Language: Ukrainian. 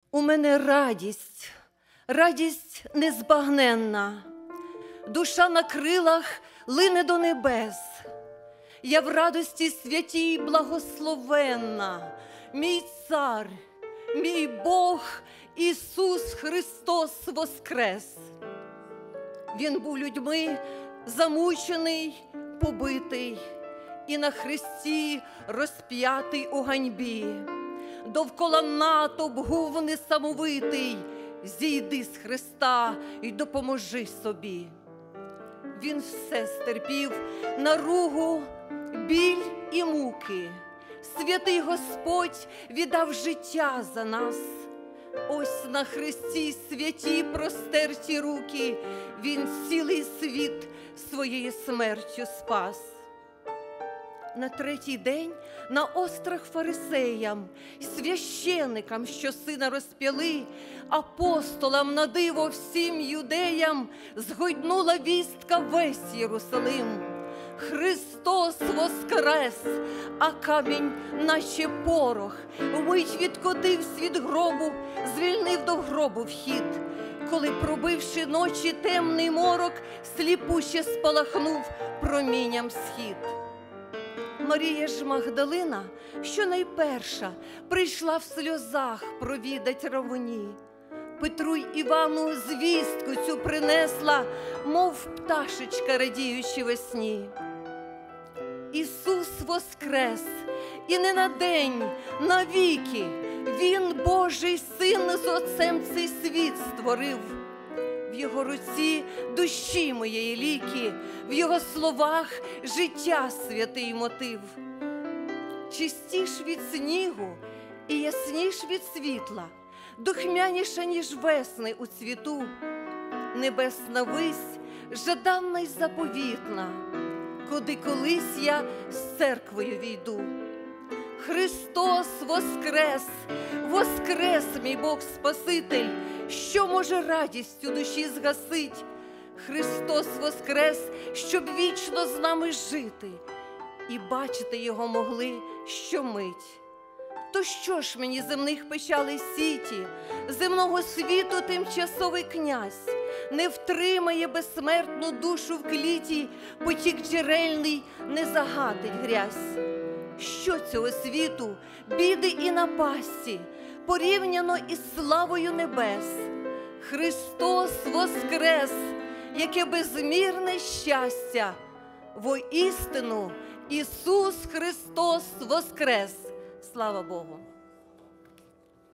У мене радість, радість незбагненна, душа на крилах лине до небес. Я в радості святій благословенна, мій цар, мій Бог Ісус Христос воскрес. Він був людьми замучений, побитий і на хресті розп'ятий у ганьбі. Довкола натовп гув несамовитий, зійди з хреста й допоможи собі. Він все стерпів, наругу, біль і муки. Святий Господь віддав життя за нас. Ось на хресті святі простерті руки Він цілий світ своєю смертю спас. На третій день на острах фарисеям, священикам, що сина розп'яли, апостолам на диво всім юдеям згойднула вістка весь Єрусалим. Христос воскрес, а камінь, наче порох, вмить відкотився від гробу, звільнив до гробу вхід. Коли, пробивши ночі темний морок, сліпуще спалахнув промінням схід. Марія ж Магдалина, що найперша, прийшла в сльозах провідать равуні. Петру й Івану звістку цю принесла, мов пташечка, радіючи во сні. Ісус воскрес, і не на день, навіки. Він, Божий Син, з Отцем цей світ створив. В Його руці душі моєї ліки, в Його словах життя святий мотив. Чистіш від снігу і ясніш від світла, духмяніша, ніж весни у цвіту. Небесна вись, жаданна й заповітна, куди колись я з церквою війду. Христос воскрес, воскрес, мій Бог Спаситель, що може радість у душі згасить. Христос воскрес, щоб вічно з нами жити, і бачити Його могли щомить. То що ж мені земних печалей сіті, земного світу тимчасовий князь, не втримає безсмертну душу в кліті, потік джерельний не загатить грязь. Що цього світу, біди і напасті, порівняно із славою небес? Христос воскрес, яке безмірне щастя! Воістину Ісус Христос воскрес! Слава Богу!